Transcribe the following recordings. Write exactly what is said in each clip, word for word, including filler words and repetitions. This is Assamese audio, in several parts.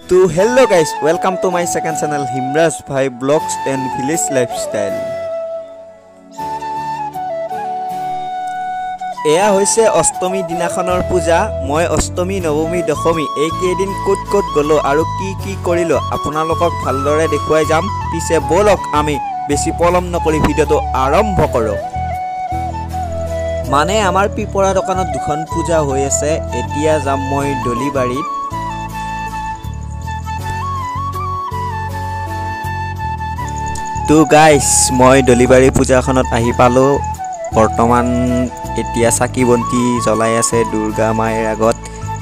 So hello guys, welcome to my second channel Himraj Bhai Vlogs and Village Lifestyle. এয়া হৈছে অষ্টমী দিনাখনৰ পূজা। মই অষ্টমী নৱমী দশমী এই কেইদিন কোট কোট গলো আৰু কি কি কৰিলো আপোনালোকক ভালদৰে দেখুৱাই যাম। পিছে বলক আমি বেছি পলম নকৰি ভিডিওটো আৰম্ভ কৰো। মানে আমাৰ পিপৰা দোকানত দুখন পূজা হৈ আছে। এতিয়া যাম মই দলিবাৰীত। তো গাইস মই দলিবাৰী পূজাখনত আহি পালো। বৰ্তমান এতিয়া চাকি বন্তি জ্বলাই আছে দুৰ্গা মায়েৰ আগত।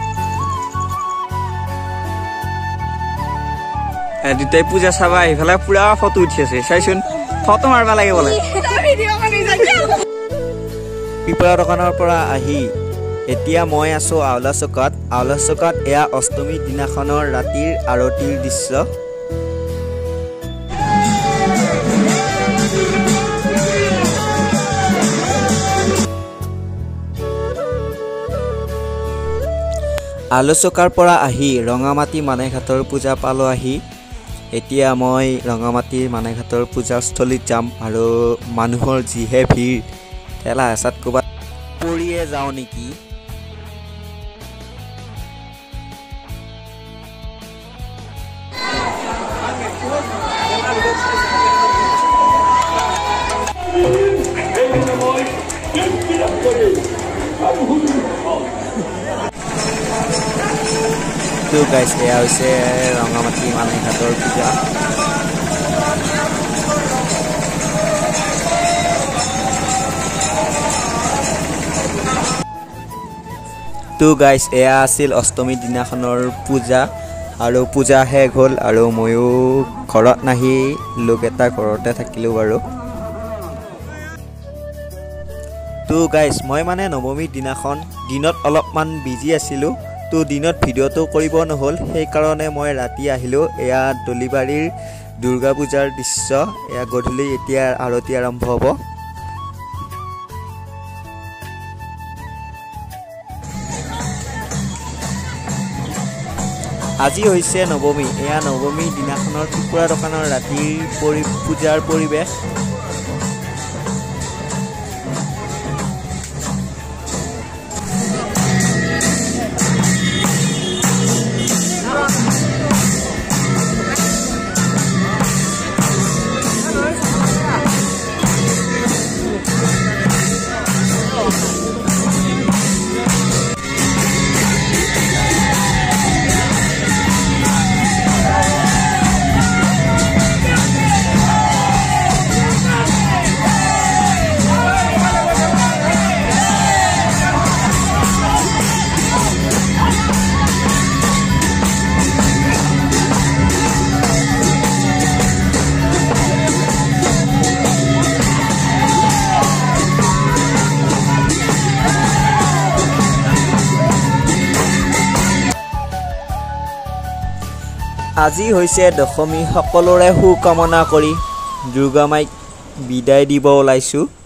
দুটাই পূজা চাবা আহিফালে পুৰা ফটো উঠি আছে। চাইছোন ফটো মাৰবা লাগে বলে। পিপৰা দোকানৰ পৰা আহি এতিয়া মই আছো আউলা চকাত। আউলা চকাত এয়া অষ্টমী দিনাখনৰ ৰাতিৰ আৰতিৰ দৃশ্য। আলোচকাৰ পৰা আহি ৰঙামাটি মানেঘাটৰ পূজা পালো আহি। এতিয়া মই ৰঙামাটিৰ মানেঘাটৰ পূজাস্থলীত যাম আৰু মানুহৰ যিহে ভিৰ ঠেলা হেঁচাত ক'ৰবাত পৰিয়ে যাওঁ নেকি। তো গাইস এয়া হৈছে ৰঙামাটি মানেঘাটৰ পূজা। তো গাইস এয়া আছিল অষ্টমী দিনাখনৰ পূজা আৰু পূজা শেষ হ'ল আৰু ময়ো ঘৰত নাহি লোক এটা ঘৰতে থাকিলোঁ বাৰু। তো গাইস মই মানে নৱমী দিনাখন দিনত অলপমান বিজি আছিলোঁ। তো দিনত ভিডিঅ'টো কৰিব নহ'ল, সেইকাৰণে মই ৰাতি আহিলোঁ। এয়া দলিবাৰীৰ দুৰ্গা পূজাৰ দৃশ্য। এয়া গধূলি এতিয়া আৰতি আৰম্ভ হ'ব। আজি হৈছে নৱমী। এয়া নৱমী দিনাখনৰ পিপৰা দোকানৰ ৰাতিৰ পৰি পূজাৰ পৰিৱেশ। আজি হৈছে দশমী। সকলোৰে শুকামনা কৰি দুৰ্গা মাইক বিদায় দিব ওলাইছোঁ।